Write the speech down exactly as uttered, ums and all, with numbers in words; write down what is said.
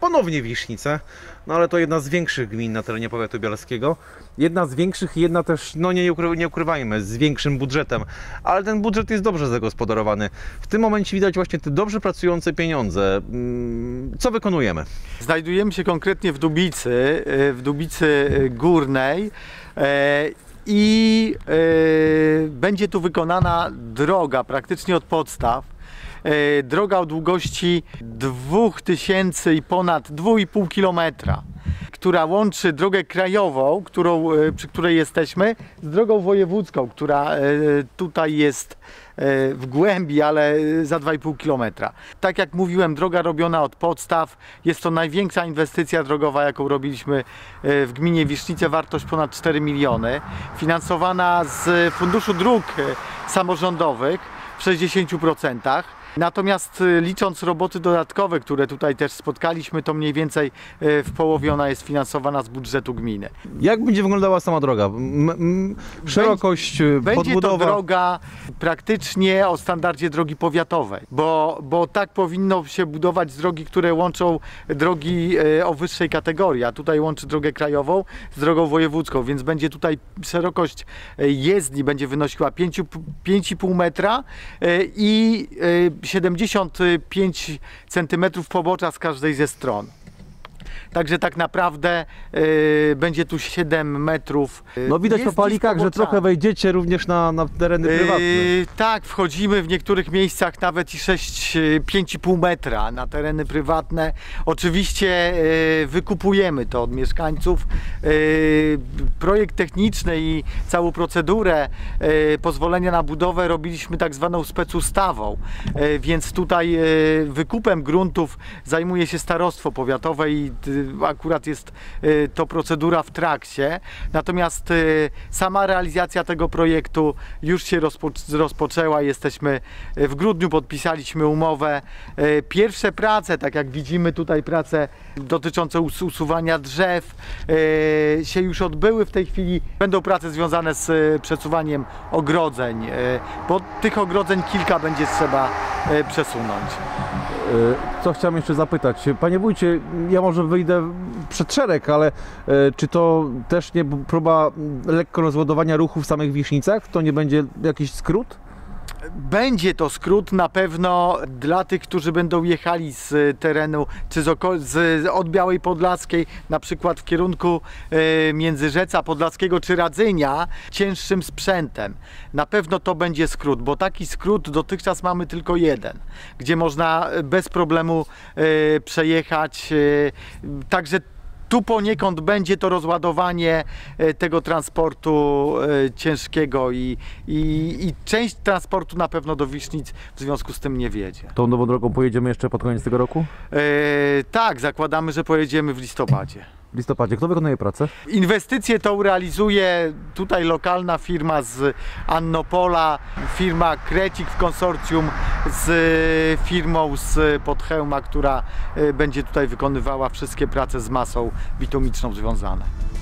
ponownie Wisznice, no ale to jedna z większych gmin na terenie powiatu bielskiego. Jedna z większych i jedna też, no nie, ukry nie ukrywajmy, z większym budżetem, ale ten budżet jest dobrze zagospodarowany. W tym momencie widać właśnie te dobrze pracujące pieniądze. Co wykonujemy? Znajdujemy się konkretnie w Dubicy, w Dubicy Górnej. I yy, będzie tu wykonana droga praktycznie od podstaw. Yy, droga o długości dwóch tysięcy i ponad dwa i pół kilometra, która łączy drogę krajową, którą, yy, przy której jesteśmy, z drogą wojewódzką, która yy, tutaj jest w głębi, ale za dwa i pół kilometra. Tak jak mówiłem, droga robiona od podstaw. Jest to największa inwestycja drogowa, jaką robiliśmy w gminie Wisznice, wartość ponad cztery miliony. Finansowana z Funduszu Dróg Samorządowych w sześćdziesięciu procentach. Natomiast licząc roboty dodatkowe, które tutaj też spotkaliśmy, to mniej więcej w połowie ona jest finansowana z budżetu gminy. Jak będzie wyglądała sama droga? M m szerokość, będzie, podbudowa? Będzie to droga praktycznie o standardzie drogi powiatowej, bo, bo tak powinno się budować drogi, które łączą drogi o wyższej kategorii, a tutaj łączy drogę krajową z drogą wojewódzką, więc będzie tutaj szerokość jezdni będzie wynosiła pięć i pół metra i siedemdziesiąt pięć centymetrów pobocza z każdej ze stron. Także tak naprawdę y, będzie tu siedem metrów. Y, no widać po palikach, że trochę wejdziecie również na, na tereny prywatne. Y, tak, wchodzimy w niektórych miejscach nawet i sześć, pięć i pół metra na tereny prywatne. Oczywiście y, wykupujemy to od mieszkańców. Y, projekt techniczny i całą procedurę y, pozwolenia na budowę robiliśmy tak zwaną specustawą, y, więc tutaj y, wykupem gruntów zajmuje się starostwo powiatowe i y, akurat jest to procedura w trakcie, natomiast sama realizacja tego projektu już się rozpo rozpoczęła. Jesteśmy w grudniu, podpisaliśmy umowę. Pierwsze prace, tak jak widzimy tutaj, prace dotyczące us usuwania drzew się już odbyły. W tej chwili będą prace związane z przesuwaniem ogrodzeń, bo tych ogrodzeń kilka będzie trzeba przesunąć. Co chciałem jeszcze zapytać? Panie wójcie, ja może wyjdę przed szereg, ale e, czy to też nie próba lekko rozładowania ruchu w samych Wisznicach? To nie będzie jakiś skrót? Będzie to skrót na pewno dla tych, którzy będą jechali z terenu, czy z, z od Białej Podlaskiej, na przykład w kierunku e, Międzyrzeca Podlaskiego czy Radzynia, cięższym sprzętem. Na pewno to będzie skrót, bo taki skrót dotychczas mamy tylko jeden, gdzie można bez problemu e, przejechać. E, także tu poniekąd będzie to rozładowanie tego transportu ciężkiego i, i, i część transportu na pewno do Wisznic w związku z tym nie wiedzie. Tą nową drogą pojedziemy jeszcze pod koniec tego roku? E, tak, zakładamy, że pojedziemy w listopadzie. W listopadzie. Kto wykonuje pracę? Inwestycję tą realizuje tutaj lokalna firma z Annopola, firma Krecik w konsorcjum z firmą z Podchełma, która będzie tutaj wykonywała wszystkie prace z masą bitumiczną związane.